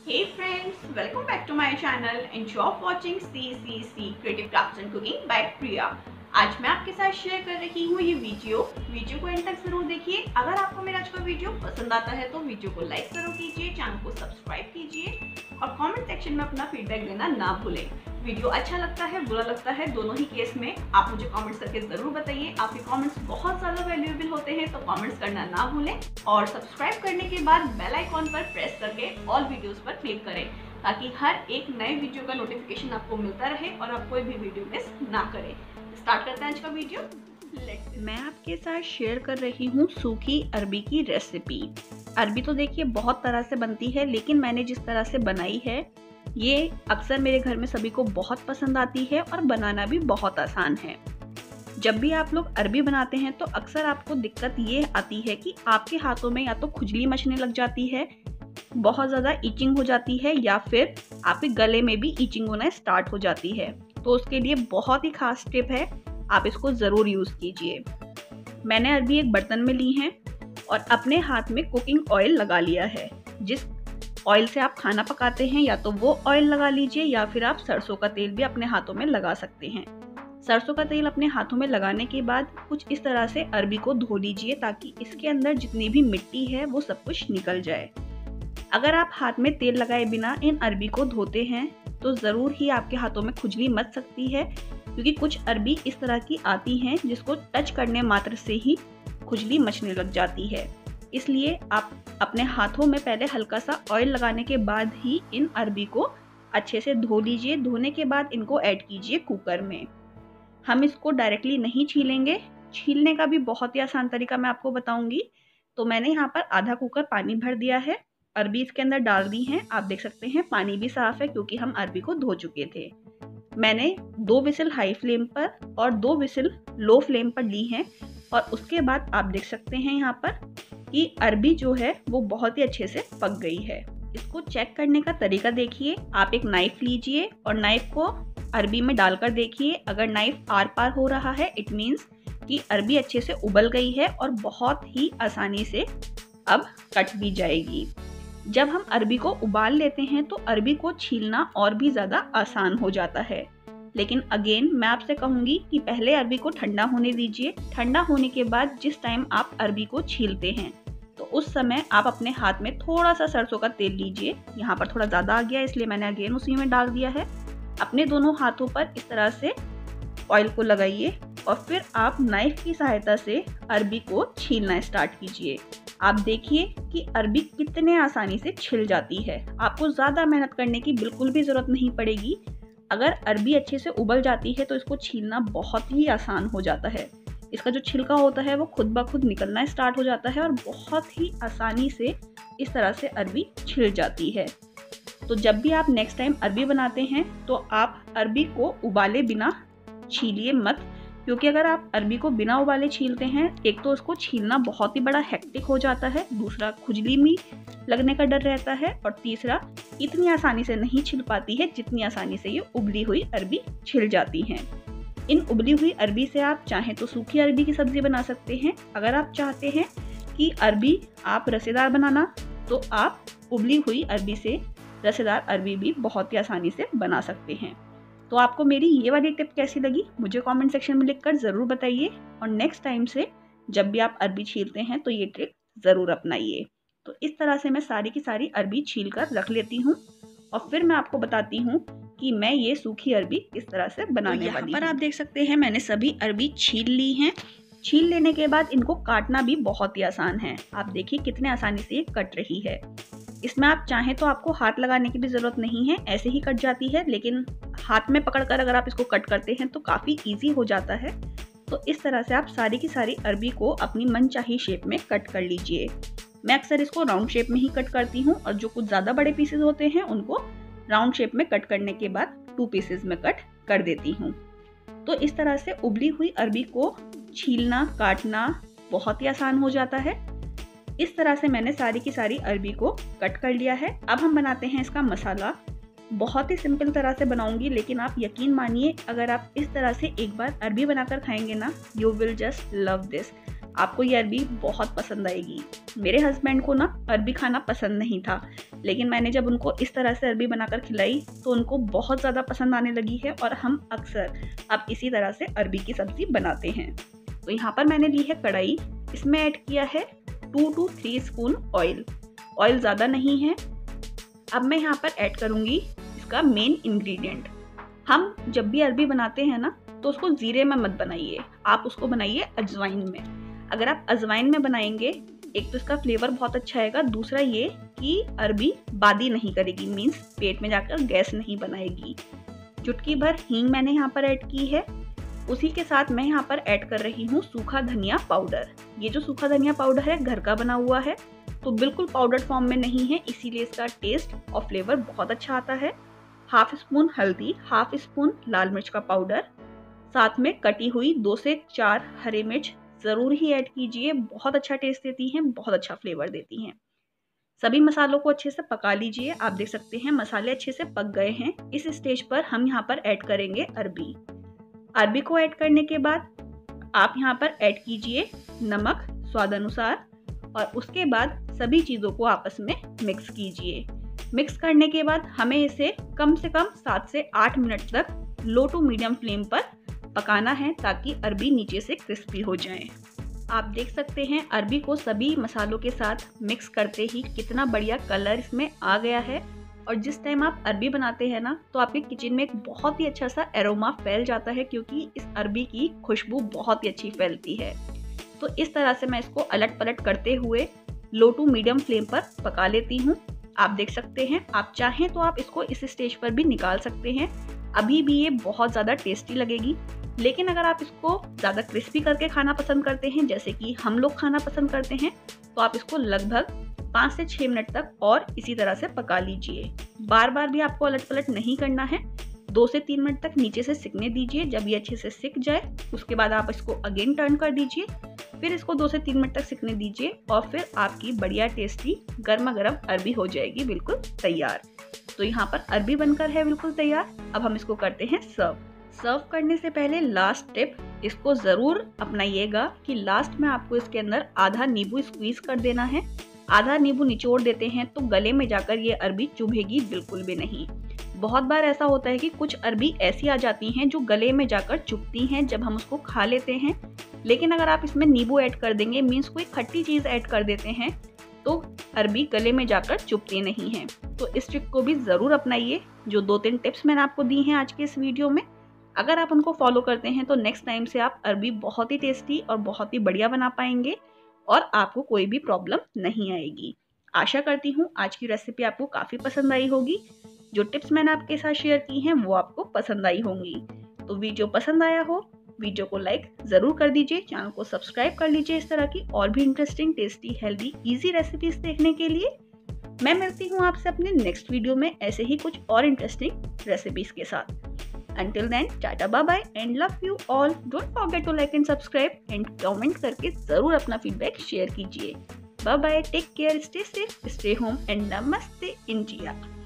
Hey friends, welcome back to my channel and you're watching CCC Creative Crafts and Cooking by Priya। आज मैं आपके साथ share कर रही हूँ ये वीडियो को एंड तक जरूर देखिए। अगर आपको मेरा आज का वीडियो पसंद आता है तो वीडियो को लाइक जरूर कीजिए, चैनल को सब्सक्राइब कीजिए और कमेंट सेक्शन में अपना फीडबैक देना ना भूलें। वीडियो अच्छा लगता है, बुरा लगता है, दोनों ही केस में आप मुझे कमेंट्स करके जरूर बताइए। आपके कमेंट्स बहुत ज्यादा वैल्यूएबल होते हैं, तो कमेंट्स करना ना भूलें और सब्सक्राइब करने के बाद बेल आइकॉन पर प्रेस करके ऑल वीडियोस पर क्लिक करें ताकि हर एक नए वीडियो का नोटिफिकेशन आपको मिलता रहे और आप कोई भी वीडियो मिस ना करें। स्टार्ट करते हैं आज का वीडियो। मैं आपके साथ शेयर कर रही हूँ सूखी अरबी की रेसिपी। अरबी तो देखिए बहुत तरह से बनती है, लेकिन मैंने जिस तरह से बनाई है ये अक्सर मेरे घर में सभी को बहुत पसंद आती है और बनाना भी बहुत आसान है। जब भी आप लोग अरबी बनाते हैं तो अक्सर आपको दिक्कत ये आती है कि आपके हाथों में या तो खुजली मचने लग जाती है, बहुत ज़्यादा ईचिंग हो जाती है, या फिर आपके गले में भी ईचिंग होना स्टार्ट हो जाती है। तो उसके लिए बहुत ही खास टिप है, आप इसको ज़रूर यूज़ कीजिए। मैंने अरबी एक बर्तन में ली है और अपने हाथ में कुकिंग ऑयल लगा लिया है। जिस ऑयल से आप खाना पकाते हैं या तो वो ऑयल लगा लीजिए, या फिर आप सरसों का तेल भी अपने हाथों में लगा सकते हैं। सरसों का तेल अपने हाथों में लगाने के बाद कुछ इस तरह से अरबी को धो लीजिए ताकि इसके अंदर जितनी भी मिट्टी है वो सब कुछ निकल जाए। अगर आप हाथ में तेल लगाए बिना इन अरबी को धोते हैं तो ज़रूर ही आपके हाथों में खुजली मच सकती है, क्योंकि कुछ अरबी इस तरह की आती हैं जिसको टच करने मात्र से ही खुजली मचने लग जाती है। इसलिए आप अपने हाथों में पहले हल्का सा ऑयल लगाने के बाद ही इन अरबी को अच्छे से धो लीजिए। धोने के बाद इनको ऐड कीजिए कुकर में। हम इसको डायरेक्टली नहीं छीलेंगे, छीलने का भी बहुत ही आसान तरीका मैं आपको बताऊंगी। तो मैंने यहाँ पर आधा कुकर पानी भर दिया है, अरबी इसके अंदर डाल दी हैं। आप देख सकते हैं पानी भी साफ है क्योंकि हम अरबी को धो चुके थे। मैंने 2 विसिल हाई फ्लेम पर और 2 विसिल लो फ्लेम पर ली हैं और उसके बाद आप देख सकते हैं यहाँ पर कि अरबी जो है वो बहुत ही अच्छे से पक गई है। इसको चेक करने का तरीका देखिए। आप एक नाइफ लीजिए और नाइफ को अरबी में डालकर देखिए। अगर नाइफ आर पार हो रहा है इट मीन्स कि अरबी अच्छे से उबल गई है और बहुत ही आसानी से अब कट भी जाएगी। जब हम अरबी को उबाल लेते हैं तो अरबी को छीलना और भी ज़्यादा आसान हो जाता है। लेकिन अगेन मैं आपसे कहूँगी कि पहले अरबी को ठंडा होने दीजिए। ठंडा होने के बाद जिस टाइम आप अरबी को छीलते हैं तो उस समय आप अपने हाथ में थोड़ा सा सरसों का तेल लीजिए। यहाँ पर थोड़ा ज़्यादा आ गया इसलिए मैंने अगेन उसी में डाल दिया है। अपने दोनों हाथों पर इस तरह से ऑयल को लगाइए और फिर आप नाइफ की सहायता से अरबी को छीलना स्टार्ट कीजिए। आप देखिए कि अरबी कितने आसानी से छिल जाती है। आपको ज़्यादा मेहनत करने की बिल्कुल भी ज़रूरत नहीं पड़ेगी। अगर अरबी अच्छे से उबल जाती है तो इसको छीलना बहुत ही आसान हो जाता है। इसका जो छिलका होता है वो खुद ब खुद निकलना स्टार्ट हो जाता है और बहुत ही आसानी से इस तरह से अरबी छिल जाती है। तो जब भी आप नेक्स्ट टाइम अरबी बनाते हैं तो आप अरबी को उबाले बिना छीलिए मत, क्योंकि अगर आप अरबी को बिना उबाले छीलते हैं एक तो उसको छीलना बहुत ही बड़ा हेक्टिक हो जाता है, दूसरा खुजली भी लगने का डर रहता है और तीसरा इतनी आसानी से नहीं छिल पाती है जितनी आसानी से ये उबली हुई अरबी छिल जाती हैं। इन उबली हुई अरबी से आप चाहें तो सूखी अरबी की सब्जी बना सकते हैं। अगर आप चाहते हैं कि अरबी आप रसेदार बनाना तो आप उबली हुई अरबी से रसेदार अरबी भी बहुत ही आसानी से बना सकते हैं। तो आपको मेरी ये वाली टिप कैसी लगी मुझे कमेंट सेक्शन में लिखकर ज़रूर बताइए और नेक्स्ट टाइम से जब भी आप अरबी छीलते हैं तो ये ट्रिक ज़रूर अपनाइए। तो इस तरह से मैं सारी की सारी अरबी छील कर रख लेती हूँ और फिर मैं आपको बताती हूँ कि मैं ये सूखी अरबी किस तरह से बनाने वाली हूँ। यहाँ पर आप देख सकते हैं मैंने सभी अरबी छील ली हैं। छील लेने के बाद इनको काटना भी बहुत ही आसान है। आप देखिए कितने आसानी से ये कट रही है। इसमें आप चाहें तो आपको हाथ लगाने की भी ज़रूरत नहीं है, ऐसे ही कट जाती है, लेकिन हाथ में पकड़कर अगर आप इसको कट करते हैं तो काफ़ी इजी हो जाता है। तो इस तरह से आप सारी की सारी अरबी को अपनी मनचाही शेप में कट कर लीजिए। मैं अक्सर इसको राउंड शेप में ही कट करती हूँ और जो कुछ ज़्यादा बड़े पीसेस होते हैं उनको राउंड शेप में कट करने के बाद 2 पीसेस में कट कर देती हूँ। तो इस तरह से उबली हुई अरबी को छीलना काटना बहुत ही आसान हो जाता है। इस तरह से मैंने सारी की सारी अरबी को कट कर लिया है। अब हम बनाते हैं इसका मसाला। बहुत ही सिंपल तरह से बनाऊंगी, लेकिन आप यकीन मानिए अगर आप इस तरह से एक बार अरबी बनाकर खाएंगे ना, you will just love this. आपको ये अरबी बहुत पसंद आएगी। मेरे हस्बैंड को ना अरबी खाना पसंद नहीं था, लेकिन मैंने जब उनको इस तरह से अरबी बनाकर खिलाई तो उनको बहुत ज़्यादा पसंद आने लगी है और हम अक्सर अब इसी तरह से अरबी की सब्ज़ी बनाते हैं। तो यहाँ पर मैंने ली है कढ़ाई, इसमें ऐड किया है 2 to 3 स्पून ऑयल। ऑयल ज़्यादा नहीं है। अब मैं यहाँ पर ऐड करूँगी इसका मेन इंग्रेडिएंट। हम जब भी अरबी बनाते हैं ना तो उसको ज़ीरे में मत बनाइए, आप उसको बनाइए अजवाइन में। अगर आप अजवाइन में बनाएंगे, एक तो इसका फ्लेवर बहुत अच्छा आएगा, दूसरा ये कि अरबी बादी नहीं करेगी, मीन्स पेट में जाकर गैस नहीं बनाएगी। चुटकी भर हींग मैंने यहाँ पर ऐड की है। उसी के साथ मैं यहाँ पर ऐड कर रही हूँ सूखा धनिया पाउडर। ये जो सूखा धनिया पाउडर है घर का बना हुआ है, तो बिल्कुल पाउडर फॉर्म में नहीं है, इसीलिए इसका टेस्ट और फ्लेवर बहुत अच्छा आता है। हाफ स्पून हल्दी, हाफ स्पून लाल मिर्च का पाउडर, साथ में कटी हुई 2 से 4 हरी मिर्च ज़रूर ही ऐड कीजिए, बहुत अच्छा टेस्ट देती हैं, बहुत अच्छा फ्लेवर देती हैं। सभी मसालों को अच्छे से पका लीजिए। आप देख सकते हैं मसाले अच्छे से पक गए हैं। इस स्टेज पर हम यहाँ पर ऐड करेंगे अरबी। अरबी को ऐड करने के बाद आप यहाँ पर ऐड कीजिए नमक स्वाद अनुसार और उसके बाद सभी चीज़ों को आपस में मिक्स कीजिए। मिक्स करने के बाद हमें इसे कम से कम 7 से 8 मिनट तक लो टू मीडियम फ्लेम पर पकाना है ताकि अरबी नीचे से क्रिस्पी हो जाए। आप देख सकते हैं अरबी को सभी मसालों के साथ मिक्स करते ही कितना बढ़िया कलर इसमें आ गया है। और जिस टाइम आप अरबी बनाते हैं ना तो आपके किचन में एक बहुत ही अच्छा सा एरोमा फैल जाता है, क्योंकि इस अरबी की खुशबू बहुत ही अच्छी फैलती है। तो इस तरह से मैं इसको अलट पलट करते हुए लो टू मीडियम फ्लेम पर पका लेती हूँ। आप देख सकते हैं, आप चाहें तो आप इसको इस स्टेज पर भी निकाल सकते हैं, अभी भी ये बहुत ज़्यादा टेस्टी लगेगी। लेकिन अगर आप इसको ज़्यादा क्रिस्पी करके खाना पसंद करते हैं, जैसे कि हम लोग खाना पसंद करते हैं, तो आप इसको लगभग 5 से 6 मिनट तक और इसी तरह से पका लीजिए। बार बार भी आपको अलट पलट नहीं करना है, 2 से 3 मिनट तक नीचे से सिकने दीजिए। जब ये अच्छे से सिक जाए उसके बाद आप इसको अगेन टर्न कर दीजिए, फिर इसको 2 से 3 मिनट तक सिकने दीजिए और फिर आपकी बढ़िया टेस्टी गर्मा गर्म अरबी हो जाएगी बिल्कुल तैयार। तो यहाँ पर अरबी बनकर है बिल्कुल तैयार। अब हम इसको करते हैं सर्व करने से पहले लास्ट टिप इसको ज़रूर अपनाइएगा कि लास्ट में आपको इसके अंदर आधा नींबू स्क्वीज कर देना है। आधा नींबू निचोड़ देते हैं तो गले में जाकर ये अरबी चुभेगी बिल्कुल भी नहीं। बहुत बार ऐसा होता है कि कुछ अरबी ऐसी आ जाती हैं जो गले में जाकर चुभती हैं जब हम उसको खा लेते हैं, लेकिन अगर आप इसमें नींबू ऐड कर देंगे, मीन्स कोई खट्टी चीज़ ऐड कर देते हैं, तो अरबी गले में जाकर चुभती नहीं है। तो इस ट्रिक को भी ज़रूर अपनाइए। जो 2-3 टिप्स मैंने आपको दी हैं आज के इस वीडियो में, अगर आप उनको फॉलो करते हैं तो नेक्स्ट टाइम से आप अरबी बहुत ही टेस्टी और बहुत ही बढ़िया बना पाएंगे और आपको कोई भी प्रॉब्लम नहीं आएगी। आशा करती हूँ आज की रेसिपी आपको काफ़ी पसंद आई होगी। जो टिप्स मैंने आपके साथ शेयर की हैं वो आपको पसंद आई होंगी। तो वीडियो पसंद आया हो, वीडियो को लाइक ज़रूर कर दीजिए, चैनल को सब्सक्राइब कर लीजिए इस तरह की और भी interesting, tasty, healthy, easy recipes देखने के लिए। मैं मिलती हूँ आपसे अपने नेक्स्ट वीडियो में ऐसे ही कुछ और इंटरेस्टिंग रेसिपीज के साथ। Until then, tata bye bye and love you all. Don't forget to like and subscribe and comment करके ज़रूर अपना फीडबैक शेयर कीजिए। Bye bye, take care, stay safe, stay home and Namaste India.